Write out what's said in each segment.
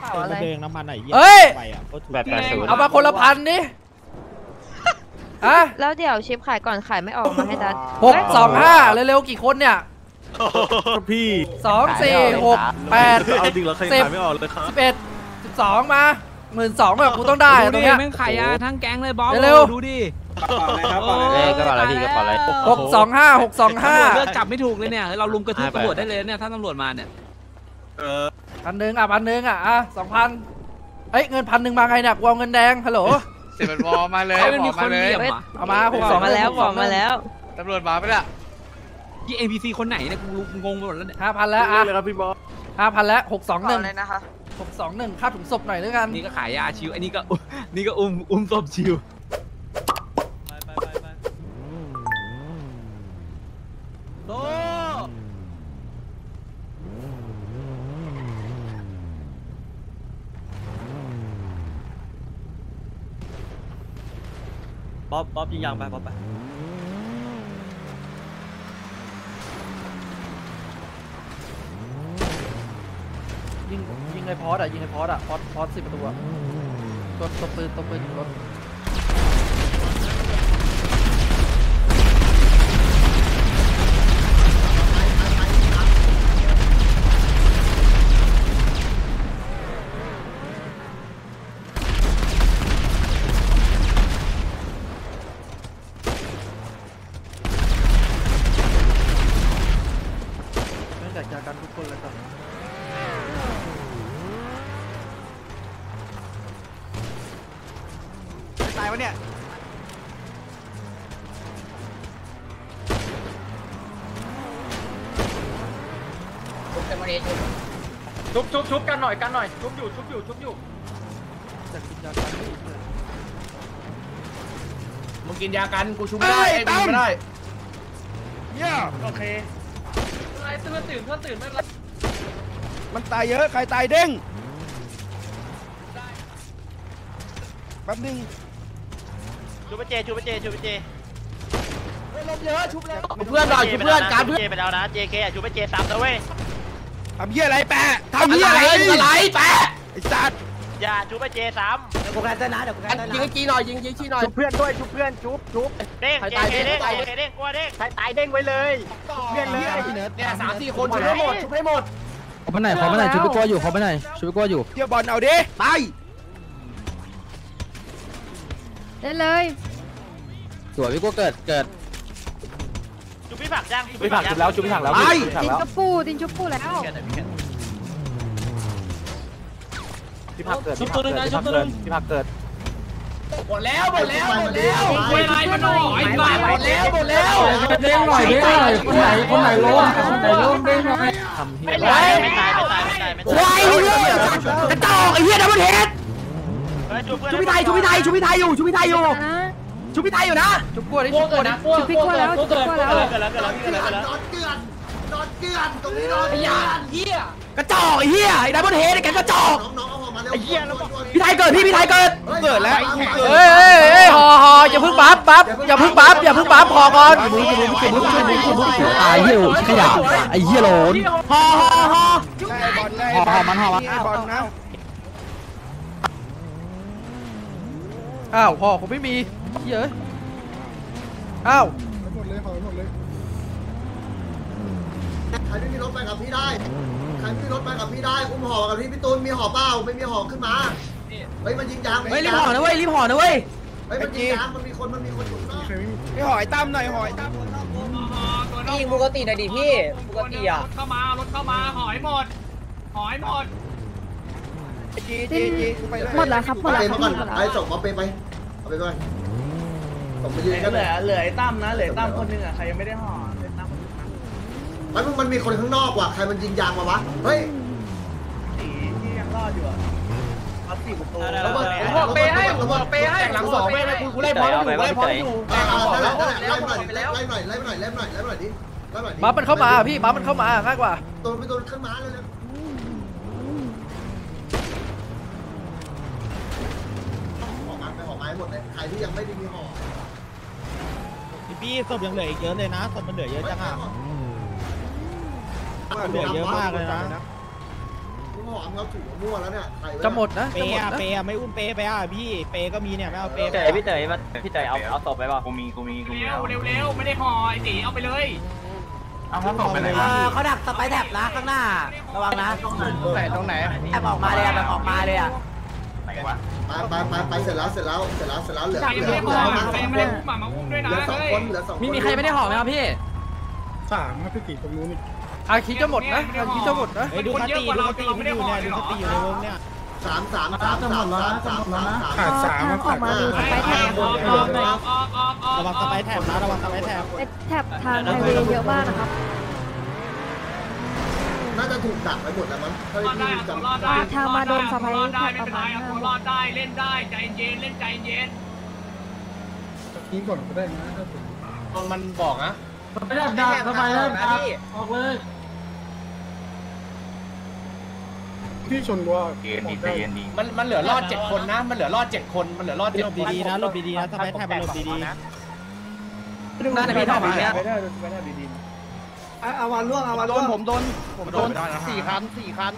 อะไรเองน้ำมันไหนเอ้ย 880 เอามาคนละ1,000ดิอะแล้วเดี๋ยวชิปขายก่อนขายไม่ออกมาให้ดัด 625เร็วๆกี่คนเนี่ยพี่ 2 4 6 8 เอาจริงแล้วใครขายไม่ออกเลยครับ 11 12มา12แบบกูต้องได้ตรงเนี้ยแม่งขายยาทั้งแก๊งเลยบอสเร็วดูดิก็อะไรพี่ก็อะไร 625 เลือกจับไม่ถูกเลยเนี่ยเราลุมกระทืบตำรวจได้เลยเนี่ยถ้าตำรวจมาเนี่ย 1,0002,000เฮ้ยเงิน1,000มาไงเนี่ยกูเอาเงินแดงฮัลโหลเสร็จมันวอมาเลยมันมีคนเหลี่ยมเอามาบอกมาแล้วตำรวจมาไปละยี่ NPC คนไหนเนี่ยกูงงไปหมดแล้วเนี่ย 5,000แล้วอ่ะเลยครับพี่บอส 5,000แล้ว621 เลยนะคะ 621ค่าถุงศพหน่อยด้วยกันนี่ก็ขายยาชิวอันนี้ก็อุ้มศพชิวโตบ๊อบยิงยางไปบ๊อบไปยิงไอ้พอดยิงไอ้พอดพอด10 ประตูตัวปืนรถไม่แตกจากกันทุกคนเลยครับตายวะเนี่ยชุบกันหน่อยชุบอยู่จะกินยากันมึงกินยากันกูชุบไม่ได้ไอ้บีไม่ได้เนี่ยโอเคอะไรตื่นไม่เป็นไรมันตายเยอะใครตายเด้งแป๊บนึงชูไปเจลมเยอะชุบแล้วเพื่อนหน่อยชุบเพื่อนการเพื่อนเจไปแล้วนะ JK ชูไปเจซ้ำนะเว้ยทำเหี้ยอะไรแปะทำเหี้ยอะไรแปะไอ้สัตว์อย่าชูไปเจซ้ำกูแคนเซิลนะเดี๋ยวกูแคนเซิลนะยิงจีหน่อยยิงชี้หน่อยชุบเพื่อนด้วยชุบเพื่อนชุบเด้ง JK เด้งกลัวเด้งใครตายเด้งไว้เลยเพื่อนเลยเนี่ย3-4 คนชุบให้หมดขอมาไหนชุบไปกลัวอยู่ขอมาไหนชุบไปกลัวอยู่เที่ยวบอลเอาดิตายได้เลยสวยพี่กลัวเกิดชูพี่ผักจังพี่ผักแล้วชูพี่ผักแล้วดินชุบปูแล้วพี่ผักเกิดชุบตัวนึงนะชุบตัวนึงพี่ผักเกิดหมดแล้วคุยอะไรมาหน่อยหมดแล้วเด้งหน่อยคนไหนล้มเด้งหน่อยไม่ตายควายเหี้ยกระจอกไอ้เหี้ยดับเบิลเฮดชุบพี่ไทยอยู่นะชุบพี่ไทยนะชุบพี่กลัวแล้วนอนเกลือนตรงนี้นอนเหี้ยกระจอกไอ้เหี้ยไอ้ดับเบิลเฮดไอ้แกกระจอกไอ้เหี้ยพี่ไทยเกิดพี่ไทยเกิดแล้วเฮ้ยห่ออย่าพึ่งบัฟอย่าพึ่งบัฟพอก่อนตายเหี้ยขยะไอ้เหี้ยโหลนห่อมันอ้าวห่อผมไม่มีเยอะอ้าวหมดเลยใครไม่มีรถไปกับพี่ได้อุ้มห่อกับพี่ตูนมีห่อเปล่าไม่มีห่อขึ้นมาเฮ้ยมันยิงยางรีบห่อนะเว้ยเฮ้ยมันยิงยางมันมีคนอยู่นอกพี่หอยตั้มหน่อยพี่ปกติหน่อยดิพี่ปกติอ่ะรถเข้ามาหอยหมดจีหมดแล้วครับไอ้ส่งมาไปเอาไปก่อนส่งไปยืนกันเหลือไอ้ตั้มนะเหลือตั้มคนนึงอ่ะใครยังไม่ได้ห่อมันมีคนข้างนอกว่ะใครมันยิงยางมาวะเฮ้ยที่ยังรอดอยู่อ่ะเอา4 ประตูผมเปย์ให้หลัง2ไม่กูไล่พออยู่ไล่หน่อยดิบัฟมันเข้ามาพี่บัฟมันเข้ามาง่ายกว่าตัวขึ้นมาเลยห่อไม้หมดเลยใครที่ยังไม่ได้มีห่อพี่ศพยังเหลืออีกเยอะเลยนะศพมันเหลือเยอะจังอ่ะเหลือเยอะมากเลยนะหอมเราถูมั่วแล้วเนี่ยจะหมดนะเปจะหมดย์นะเปย์ไม่อุ้มเปย์ไปพี่เปย์ก็มีเนี่ยไม่เอาเปย์พี่เต๋เอาศพไปป่ะกูมีเร็วไม่ได้ห่อไอ้ตีเอาไปเลยเอาศพไปเลยเขาดักสไปแท็บนะข้างหน้าระวังนะตรงไหนแอบออกมาเลยแบบออกมาเลยอ่ะไปเสร็จแล้วเหลือใครยังไม่ได้ห่อใครยังไม่ได้อุ้มมาอุ้มด้วยนะเหลือสองเฮ้ยคนเหลือ2 คนมีใครไม่ได้ห่อไหมครับพี่ 3ครับพี่ตีตรงนู้นอาคิจะหมดนะอาคิจะหมดนะดูคติมันอยู่เนี่ยดูคติอยู่ในวงเนี่ย 3 ขาด3ครับออกมาดูสไปแท็บระวังสไปแท็บนะระวังสไปแท็บแท็บทางไฮเวย์เยอะมากนะครับน่าจะถูกดักไปหมดแล้วมั้งเท่าที่พี่จำทางมาโดนสไปรอดได้แท็บไม่ประเป็นไรมาณเอาตัวรอดได้เล่นได้ใจเย็นเล่นใจเย็นทิ้งก่อนก็ได้นะมันบอกนะไม่ได้ดักทำไมได้ดักออกเลยพี่ชนว่ามันเหลือรอด7 คนนะมันเหลือรอด7 คนมันเหลือรอดหลบดีๆนะหลบดีๆนะสไปแท็บหลบดีๆน่าจะมีท่อแบบนี้ไปได้ดูสไปแท็บดีๆอาวันล่วงอาวันล่วงผมโดน4 คัน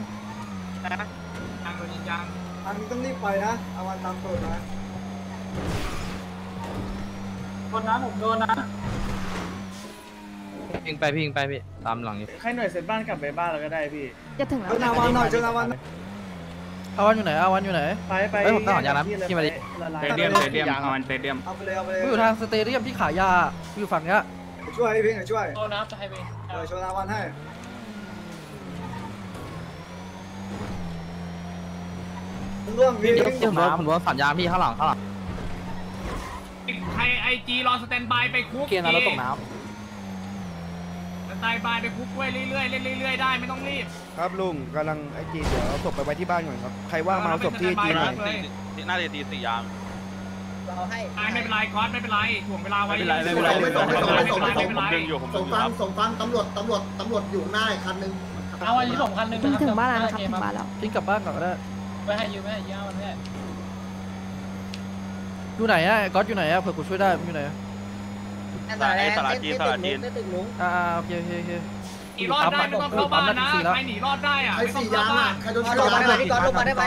ทางโดนยิงยางอันนี้ต้องรีบไปนะอาวันตามตัวนะคนนั้นผมโดนนะพิงไปพี่ตามหลังนี้ใครหน่วยเสร็จบ้านกลับไปบ้านเราก็ได้พี่จะถึงแล้วอาวันหน่อยอาวันอาวันอยู่ไหนอาวันอยู่ไหนไปเฮ้ยผมต้องหายานะพี่มาดิละลายเตเดียมเอามันเตเดียมเอาไปเลยกูอยู่ทางสเตเดียมที่ขายยากูอยู่ฝั่งเนี้ยช่วยพี่ช่วยโตน้ำจะให้ไปชนอาวันให้ล่วงพี่ผมว่าสัญญาณพี่ข้างหลังใครไอจีรอสแตนบายไปคุกเกมนะรถตกน้ำสแตนบายไปคุกเรื่อยๆเล่นเรื่อยๆได้ไม่ต้องรีบครับลุงกำลังไอจีเดี๋ยวเอาศพไปไว้ที่บ้านก่อนครับใครว่างมาเอาศพที่ไอจีหน่อยน่าจะตี4 ยามไม่เป็นไรก๊อตไม่เป็นไรถ่วงเวลาไว้ส่งฟังตำรวจอยู่หน้าคันนึงเอาอันนี้2 คันนึงถึงบ้านแล้วนะครับถึงบ้านแล้วทิ้งกลับบ้านก่อนก็ได้ไม่ให้ยืมเอามันแค่อยู่ไหนอะก๊อตอยู่ไหนอะเผื่อกูช่วยได้มึงอยู่ไหนอะโอเคหนีรอดได้ไม่ต้องเข้าบ้านนะใครหนีรอดได้อะใครไม่ต้อง 4 ยาเข้าม บ้านใครโดน4 ยามพี่กอนลงมาได้ไหม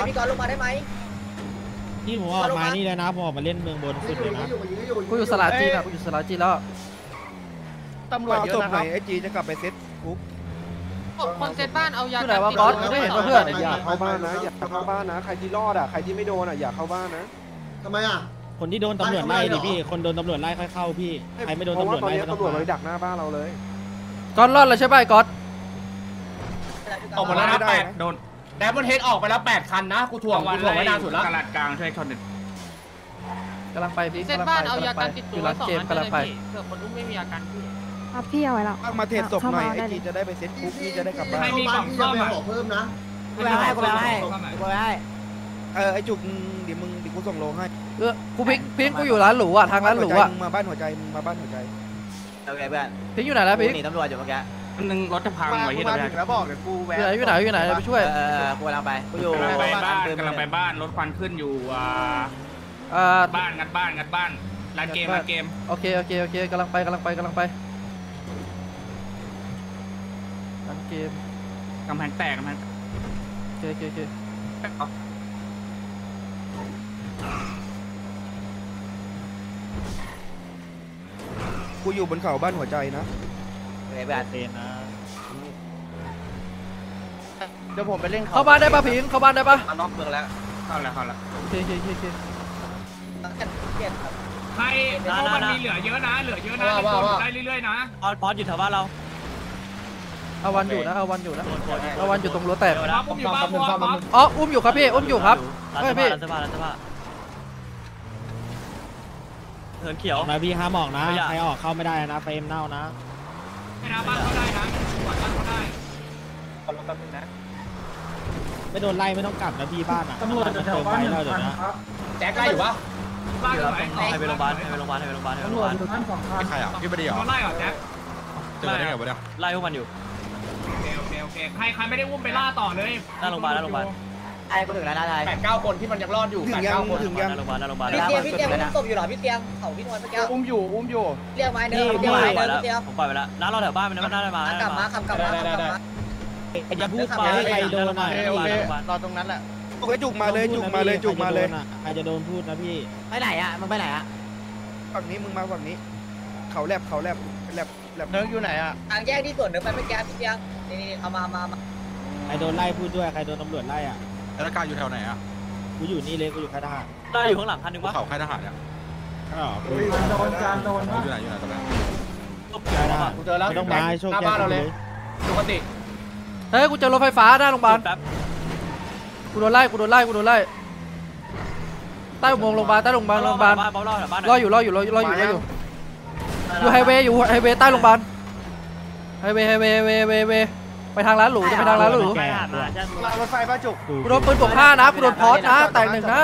พี่ผมออกมานี่แล้วนะผมออกมาเล่นเมืองบนสุดเลยนะกูอยู่สลาจีนอะกูอยู่สลาจีนแล้วตำรวจเยอะนะครับไอจีจะกลับไปเซ็ตคุกคนเซตบ้านเอายาอยู่ไหนวะก๊อตไม่เห็นเพื่อนอย่าเข้าบ้านนะอย่าเข้าบ้านนะใครที่รอดอ่ะใครที่ไม่โดนอ่ะอย่าเข้าบ้านนะทำไมอ่ะคนที่โดนตำรวจไล่ดิพี่คนโดนตำรวจไล่ค่อยเข้าพี่ใครไม่โดนตำรวจไล่ไม่ต้องมาดักหน้าบ้านเราเลยก๊อตรอดแล้วใช่ป่ะก๊อตออกมาแล้วนะ8โดนแต่บนเฮดออกไปแล้ว8 คันนะกูถ่วงไว้นานสุดแล้วกระดาษกลางช่วยชนหนึ่งกำลังไปพี่เซตกำลังบ้านไปเอายากันติดอตัยู่วร้าน 2 เกมอันกำลังเลยไปพี่เผื่อคนอุ้มไม่มียากันพี่ครับพี่เอาไว้แล้วมาเทรดศพหน่อยไอจีจะได้ไปเซ็ตคุกนี่จะได้กลับบ้านไม่มีกล่องซ่อมไปอะขอเพิ่มนะกูไปให้ไอจุกเดี๋ยวกูส่งโลให้กูพิงกูอยู่ร้านหรูอะทางร้านหรูอะมาบ้านหัวใจมาบ้านหัวใจโอเคเพื่อนพิงอยู่ไหนแล้วพิงหนีตำรวจอยู่เมื่อกี้นึงรถจะพังไว้ที่มาเราถึงแล้วบอกเดี๋ยวกูแวะอยู่ไหนไปช่วยกูกำลังไปกูอยู่กำลังไปบ้านรถควันขึ้นอยู่บ้านงัดบ้านร้านเกมโอเคกำลังไปร้านเกมกำแพงแตกโอเคกูอยู่บนเขาบ้านหัวใจนะโอเคเพื่อนเดี๋ยวผมไปเล่นเข้าบ้านได้ปะพิงเข้าบ้านได้ปะนอกเมืองแล้วเข้าแล้วโอเคใครเพราะมันมีเหลือเยอะนะได้เรื่อยๆนะพอสอยู่แถวบ้านเราเอาวันอยู่นะเอาวันอยู่ตรงรั้วแตกผมอยู่บ้านผมอ๋ออุ้มอยู่ครับพี่อุ้มอยู่ครับเฮ้ยพี่รัฐบาลเหินเขียวนะพี่ห้ามออกนะใครออกเข้าไม่ได้นะเฟรมเน่านะไม่นะบ้านเขาได้นะกวาดบ้านเขาได้ไม่โดนไล่ไม่ต้องกลับนะพี่บ้านอ่ะตำรวจแถวบ้านเราเดี๋ยวนะแจ็คใกล้อยู่ปะบ้านอยู่ไหนให้ไปโรงพยาบาลใครอ่ะพี่ไม่ได้หรอเขาไล่เหรอแจ็คเจอได้ไงวะเนี่ยไล่พวกมันอยู่โอเคใครไม่ได้อุ้มไปล่าต่อเลยหน้าโรงพยาบาลไอ้กูถึงแล้วนะไทย 8-9 คนที่มันยังรอดอยู่ถึงยังถึงยังหน้าโรงพยาบาลพี่เตียงศพอยู่หรอพี่เตียงเขาพี่นวลเมื่อกี้อุ้มอยู่เรียกไม้เดิมผมปล่อยไปแล้วน้าเราแถวบ้านมันนะน่าจะมาขับกลับมาอย่าพูดไปใครโดนอ่ะโอเครอตรงนั้นแหละโอเคจุกมาเลยจุกมาเลยจุกมาเลยใครจะโดนพูดนะพี่ไปไหนอ่ะมันไปไหนอ่ะฝั่งนี้มึงมาฝั่งนี้เขาแลบเนิร์กอยู่ไหนอ่ะทางแยกที่ส่วนเดินไปไม่แก้พี่เตียงนี่เอามาใครโดนไล่พูดด้วยใครโดนตำรวจไล่อ่ะแล้วการอยู่แถวไหนอ่ะกูอยู่นี่เลยกูอยู่ค่ายทหารได้อยู่ข้างหลังคันนึงวะเขาค่ายทหารเนี่ยอ๋อกูโดนการโดนอยู่ไหนตรงนั้นค่ายทหารกูเจอแล้วไม่ต้องมาโชคหน้าแก้บ้านเราเลเลยยปกติเฮ้ยกูเจอรถไฟฟ้าหน้าโรงพยาบาลกูโดนไล่ใต้อุโมงค์โรงพยาบาลรออยู่อยู่ไฮเวย์ใต้โรงพยาบาลไฮเวย์ไปทางร้านหรูจะไปทางร้านหรูแก่รถไฟป้าจุกกูโดนปืนบวก5นะกูโดนพอสนะแตก1นะ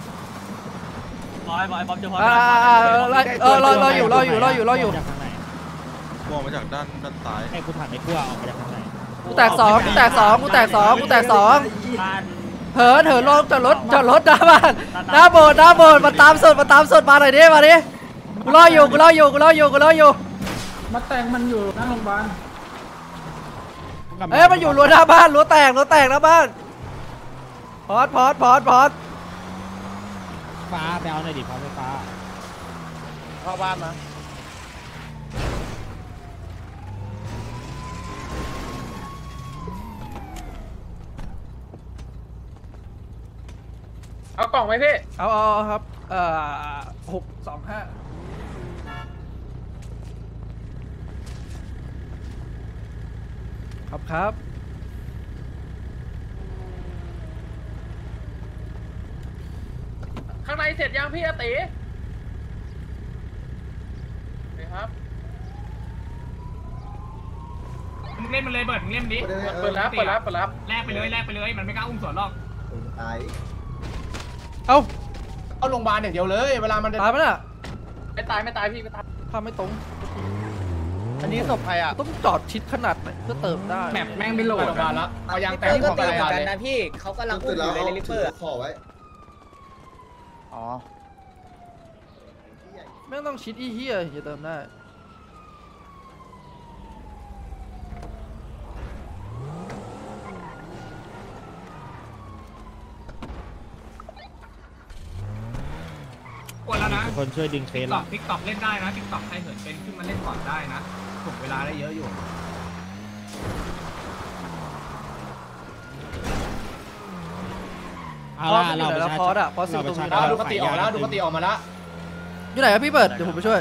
รออยู่จากทางไหนมองมาจากด้านซ้ายให้กูถามไอ้กลัวออกมาจากทางไหนกูแตก2เหินลงจอดรถหน้าโบสถ์มาตามสดมาหน่อยดิมาดิกูรออยู่มาแต่งมันอยู่หน้าโรงพยาบาลเอ้ยมันอยู่รั้วหน้าบ้านรั้วแตกหน้าบ้านพอดฟ้าไปเอาหน่อยดิพอไฟฟ้าเข้าบ้านนะเอากล่องไหมพี่เอาครับ625ครับข้างในเสร็จยังพี่อาติครับมึงเล่นมันเลยเบิร์ดมึงเล่นดิเปิดรับแลกไปเลยมันไม่กล้าอุ้มสวนหรอกเอาเอาโรงพยาบาลอย่างเดียวเลยเวลามันตายไหมน่ะไม่ตายพี่ไม่ตายทำไม่ตรงอันนี้ศพใครอ่ะต้องจอดชิดขนาดไหนเพื่อเติมได้แมปแม่งไม่โหลโรดงพยาบาลแล้วเอายางแตกก็ของตีอะไรเหมือนกันเลยนะพี่เขากำลังอุ้มอยู่เลยลิปเปอร์ขอไว้อ๋อไม่ต้องชิดเฮียจะเติมได้กดแล้วนะคนช่วยดึงเคสละติ๊กต็อกเล่นได้นะติ๊กต็อกใครเหินเป็นขึ้นมาเล่นก่อนได้นะถูกเวลาได้เยอะอยู่เอาล่ะเราแล้วพอดอ่ะพอสิบตรงนี้ดูกติออกมาแล้วอยู่ไหนครับพี่เปิดเดี๋ยวผมไปช่วย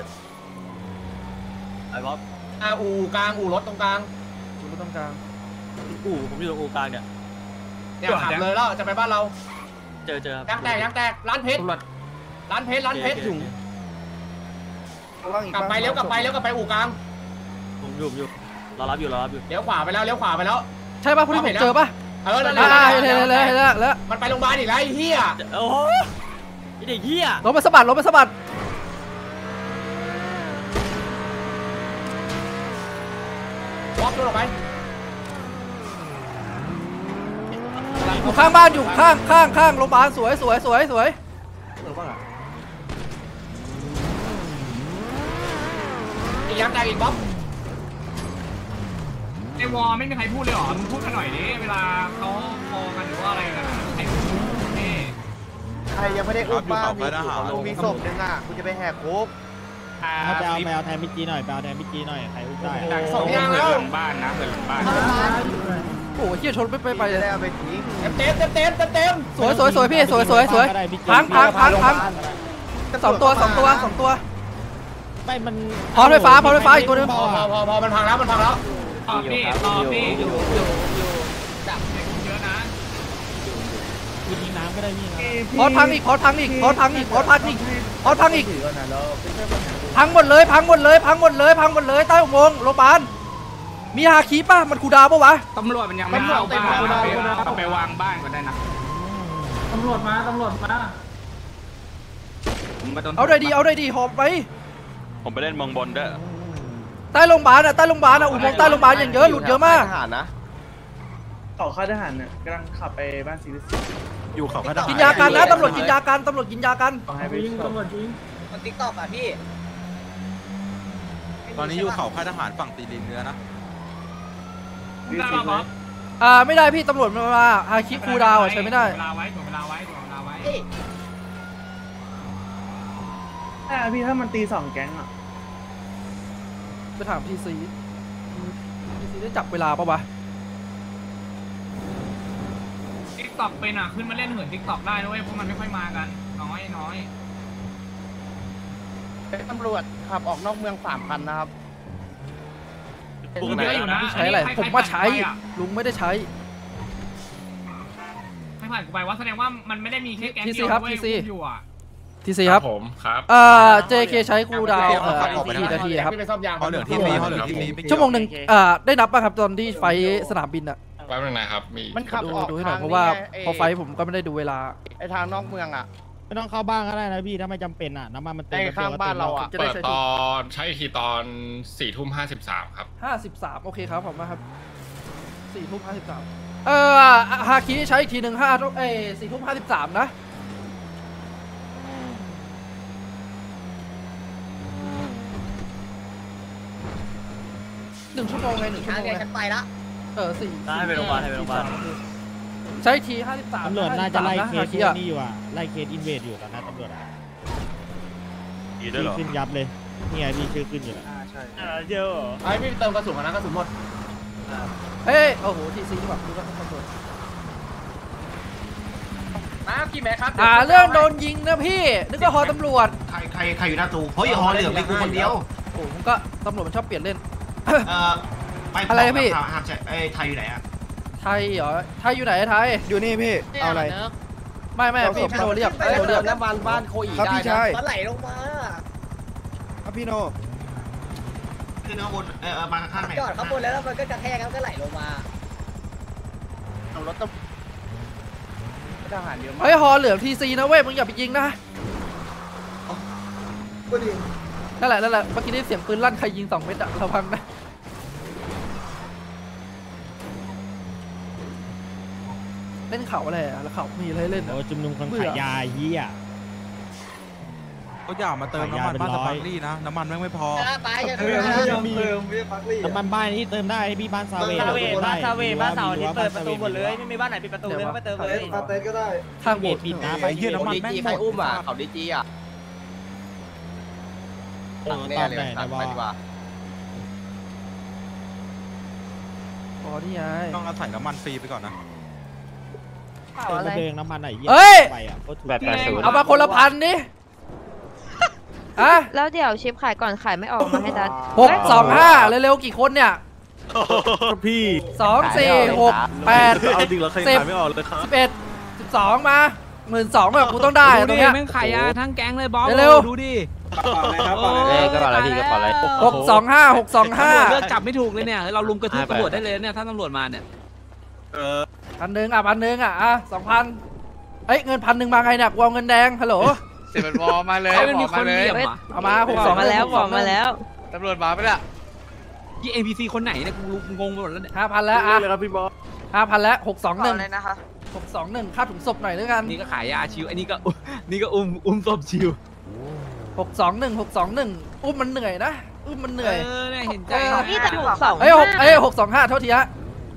อู่กลางอู่รถตรงกลางอยู่ตรงกลางผมอยู่ตรงอู่กลางเนี่ยเนี่ยขับเลยแล้วจะไปบ้านเราเจอยางแตกร้านเพชรกลับไปเลี้ยวกลับไปอู่กลางผมอยู่รอรับอยู่เลี้ยวขวาไปแล้วใช่ป่ะพวกที่ผมเจอป่ะเห็นแล้วมันไปโรงพยาบาลอีกแล้วไอ้เหี้ยโอ้โหไอเด็กเหี้ยรถมาสะบัดวอล์กลงไปอยู่ข้างบ้านอยู่ข้างโรงพยาบาลสวยอีกยางแตกอีกบ๊อบในวอลไม่มีใครพูดเลยหรอมึงพูดกันหน่อยดิเวลาเขาคอกันหรือว่าอะไรกันใครพูดนี่ใครยังไม่ได้อุ้มบ้านมีศพนึงอ่ะคุณจะไปแหกคุกไปเอาแทนพิจีหน่อยใครอุ้มได้สองยางแล้วบ้านนะเหินบ้านโอ้โหเฮียชนไปเลยได้เอาไปทิ้งเต็มสวยพี่สวยพัง2 ตัวไม่มันพอไฟฟ้าอีกตัวนึงพอมันพังแล้วต่อพี่อยู่จับเด็กเยอะนะกูยิงน้ำก็ได้พี่นะพอพังอีกพังหมดเลยใต้อุโมงค์โรงพยาบาลมีฮาคีป่ะมันคูดาวป่ะวะตำรวจมันยังไม่เข้าบ้านเอาไปวางบ้านก็ได้นะตำรวจมาเอาได้ดีหอบไปผมไปเล่นเมืองบนด้วยใต้โรงพยาบาลอ่ะอุโมงค์ใต้โรงพยาบาลอย่างเยอะหลุดเยอะมากเขาค่ายทหารเนี่ยกำลังขับไปบ้านซีรีส์อยู่เขาค่ายทหารกินยากันนะตำรวจกินยากันให้ไปตำรวจยิงมันติ๊กต็อกอ่ะพี่ตอนนี้อยู่เขาค่ายทหารฝั่งตีดินเนื้อนะได้ป่ะบ๊อบไม่ได้พี่ตำรวจมาฮาคิคูดาวใช้ไม่ได้เวลาไว้ถ่วงเวลาไว้ถ่วงเวลาไว้พี่ถ้ามันตี2แก๊งอ่ะไปถามทีซีได้จับเวลาปะวะติ๊กต็อกเป็นขึ้นมาเล่นเหินติ๊กต็อกได้นะเว้ยพวกมันไม่ค่อยมากันน้อยตำรวจขับออกนอกเมือง3 คันนะครับเยอะอยู่นะใช้อะไรผมมาใช้ลุงไม่ได้ใช้ไม่ผ่านกูไปว่าแสดงว่ามันไม่ได้มีแค่แก๊งทีเดีซียวครับเว้ยทีซีอยู่อ่ะทีซีครับผมครับ JK ใช้คูลดาวน์กี่นาทีครับพี่ไปซ่อมยางเขาเหลืองที่มีเขาเหลืองที่มีชั่วโมงหนึ่งได้นับป่ะครับตอนที่ไฟสนามบินอะแป๊บนึงนะครับมีมันขับออกดูให้หน่อยทางเพราะว่านี้ไงพอไฟผมก็ไม่ได้ดูเวลาไอ้ทางนอกเมืองอ่ะไม่ต้องเข้าบ้านก็ได้นะพี่ถ้าไม่จำเป็นอ่ะน้ำมันมันเต็มไอ้ข้างบ้านเราอ่ะจะได้เปิดใช้ตอนใช้ทีตอน4:53ครับ 53โอเคครับผมนะครับ4 ทุ่ม 53ฮาคิใช้อีกทีหนึ่ง4 ทุ่ม 53นะ1 ชั่วโมงไง1 ชั่วทางโมงเดียวไงฉันไปละได้ไปโรงพยาบาลให้ไปโรงพยาบาลใช้อีกที53 ตำรวจน่าจะไล่เคฮาสคิอะนี่อยู่อ่ะไล่เคสอินเวดอยู่ตอนนั้นตำรวจดีด้วยเหรอขึ้นยับเลยนี่ไงพี่ชื่อขึ้นอยู่แล้วเยอะไอ้พี่เติมกระสุนนะกระสุนหมดเฮ้ยโอ้โหทีซีที่แบบดูว่าตำรวจนะพี่แม็กครับเรื่องโดนยิงนะพี่นึกว่าฮอตำรวจใครอยู่หน้าตู้เฮ้ยฮอเหลืองมีกูคนเดียวโอ้ผมก็ตำรวจมันชอบเปลี่ยนเล่นไปอะไรนะพี่ห้ามใช่ไทยอยู่ไหนอะไทยเหรอไทยอยู่ไหนไทยอยู่นี่พี่ เอาอะไรไม่พี่โดนเรียกโดนเรียกน้ำบ้านโคอีครับได้พี่นะชายมันไหลลงมาครับพี่โนขึ้นข้างบนมาข้างไหนจอดข้างบนแล้วมันก็กระแทกแล้วก็ไหลลงมารถทหารเยอะมากเฮ้ยฮอเหลืองทีซีนะเว้ยมึงอย่าไปยิงนะก็ดีนั่นแหละเมื่อกี้ได้เสียงปืนลั่นใครยิง2 เม็ดอะระวังนะเล่นเขาอะไรอะแล้วเขามีอะไรเล่นโอ้อะจุ่มนุมคนขายยาเฮียเขาอยากมาเติมน้ำมันบ้านสปาร์คลี่นะน้ำมันแม่งไม่พอไปจะน้ำมันบ้านนี่เติมได้พี่บ้านซาเวบ้านซาเวบ้านเสาร์นี้เปิดประตูหมดเลยไม่ไม่มีบ้านไหนปิดประตูเลยไม่เติมเลยปาเต้ก็ได้ทางโบสถ์ปิดนะไอ้เหี้ยน้ำมันแม่งหมดเขาดีจีอ่ะตอนไหนนะบออ๋อนี่ไงต้องอาศัยน้ำมันฟรีไปก่อนนะเติมเดิงน้ำมันไหนเฮียไปอ่ะก็ถูกเอามาคนละพันดิอะแล้วเดี๋ยวชิปขายก่อนขายไม่ออกมาให้ดัด 625เร็วๆกี่คนเนี่ยพี่ 2 4 6 8 เอาจริงแล้วใครขายไม่ออกเลยครับ 11 12มา12,000แบบกูต้องได้อะตรงเนี้ยแม่งขายยาทั้งแก๊งเลยบอสเร็วดูดิก็อะไรพี่ก็อะไร 625 เลือกจับไม่ถูกเลยเนี่ยเราลุมกระทืบตำรวจได้เลยเนี่ยถ้าตำรวจมาเนี่ย 1,000อ่ะ2,000เอ้ยเงิน1,000มาไงเนี่ยกูเอาเงินแดงฮัลโหลเสร็จเป็นวอมาเลยมันมีคนเหลี่ยมอ่ะเอามาบอกมาแล้วบอกมาแล้วตำรวจมาไปละที่ ABC คนไหนเนี่ยกูงงไปหมดแล้วเนี่ย 5,000แล้วอ่ะเลยครับพี่บอส 5,000แล้ว621 เลยนะคะ 621ค่าถุงศพหน่อยด้วยกันนี่ก็ขายยาชิวอันนี้ก็นี่ก็อุ้มศพชิว 621อุ้มมันเหนื่อยนะอุ้มมันเหนื่อยเนี่ยเห็นใจพี่แต่ถูก2 เอ้ย625โทษทีฮะ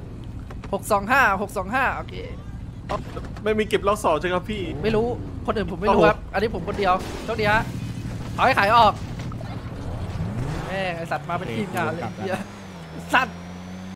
625โอเคไม่มีเก็บล็อก2ใช่ครับพี่ไม่รู้คนอื่นผมไม่รู้ครับอันนี้ผมคนเดียวโทษทีฮะเอาให้ขายออกแม่งไอสัตว์มาเป็นทีมงานเลยเหี้ยสัตว์